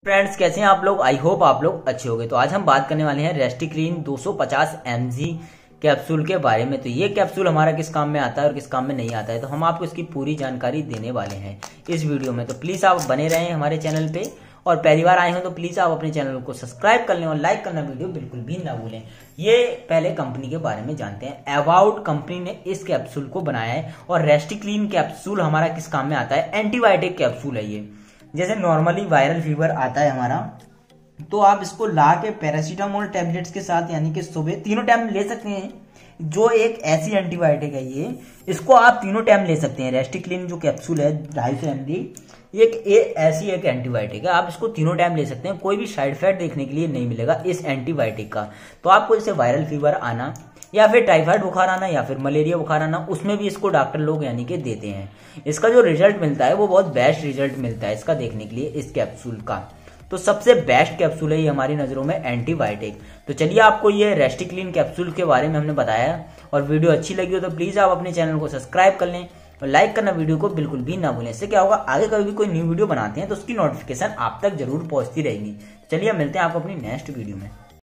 Friends, कैसे हैं आप लोग। आई होप आप लोग अच्छे होंगे। तो आज हम बात करने वाले हैं रेस्टिक्रीन 250 mg कैप्सूल के बारे में। तो ये कैप्सूल हमारा किस काम में आता है और किस काम में नहीं आता है, तो हम आपको इसकी पूरी जानकारी देने वाले हैं इस वीडियो में। तो प्लीज आप बने रहें हमारे चैनल पे, और पहली बार आए हो तो प्लीज आप अपने चैनल को सब्सक्राइब कर लें और लाइक करना वीडियो बिल्कुल भी ना भूलें। ये पहले कंपनी के बारे में जानते हैं। अबाउट कंपनी ने इस कैप्सूल को बनाया है, और रेस्टिक्रीन कैप्सूल हमारा किस काम में आता है, एंटीबायोटिक कैप्सूल है ये। जैसे नॉर्मली वायरल फीवर आता है हमारा, तो आप इसको ला के पैरासीटामोल टेबलेट्स के साथ, यानी कि सुबह तीनों टाइम ले सकते हैं। जो एक ऐसी एंटीबायोटिक है ये, इसको आप तीनों टाइम ले सकते हैं। रेस्टिक्लीन जो कैप्सूल है 250 mg, ऐसी एक एंटीबायोटिक है, आप इसको तीनों टाइम ले सकते हैं। कोई भी साइड इफेक्ट देखने के लिए नहीं मिलेगा इस एंटीबायोटिक का। तो आपको जैसे वायरल फीवर आना, या फिर टाइफाइड बुखार आना, या फिर मलेरिया बुखार आना, उसमें भी इसको डॉक्टर लोग यानी कि देते हैं। इसका जो रिजल्ट मिलता है वो बहुत बेस्ट रिजल्ट मिलता है इसका देखने के लिए इस कैप्सूल का। तो सबसे बेस्ट कैप्सूल है ये हमारी नजरों में एंटीबायोटिक। तो चलिए, आपको ये रेस्टिक्लीन कैप्सूल के बारे में हमने बताया, और वीडियो अच्छी लगी हो तो प्लीज आप अपने चैनल को सब्सक्राइब कर लें और लाइक करना वीडियो को बिल्कुल भी ना भूलें। इससे क्या होगा, आगे कभी भी कोई न्यू वीडियो बनाते हैं तो उसकी नोटिफिकेशन आप तक जरूर पहुंचती रहेगी। चलिए मिलते हैं आपको अपनी नेक्स्ट वीडियो में।